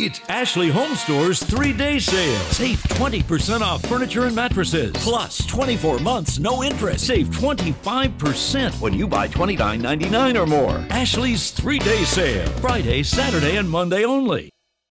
It's Ashley Home Store's 3-day sale. Save 20% off furniture and mattresses. Plus 24 months, no interest. Save 25% when you buy $29.99 or more. Ashley's 3-day sale. Friday, Saturday, and Monday only.